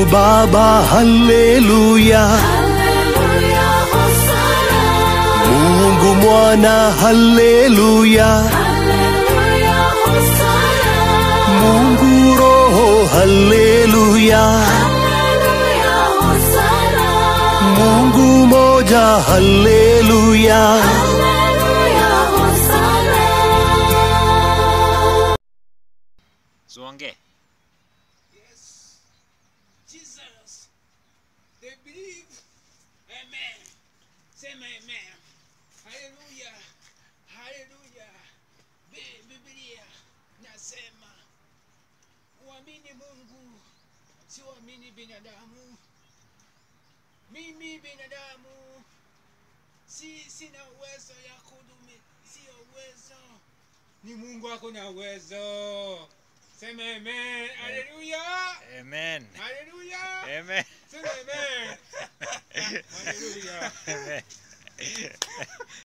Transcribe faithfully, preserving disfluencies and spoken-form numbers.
Baba, haleluya. Mungu Mwana, haleluya. Mungu Roho, haleluya. Mungu moja, haleluya. Zuonge. Yes. Jesus. They believe. Amen. Say amen. Hallelujah. Hallelujah. Biblia nasema uamini Mungu, si uamini binadamu. Mimi binadamu si sina uwezo ya kudumi, sio uwezo. Ni Mungu ako na uwezo. Sema amen. Hallelujah. Amen. Hallelujah. Amen. Sema amen. Hallelujah. Amen.